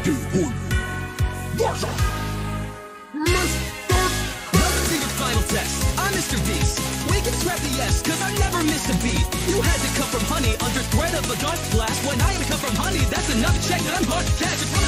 Final test. I'm Mr. Beast. We can scrap the S, cause I never miss a beat. You had to come from honey under threat of a dark blast. When I come from honey, that's enough check that I'm hard to catch.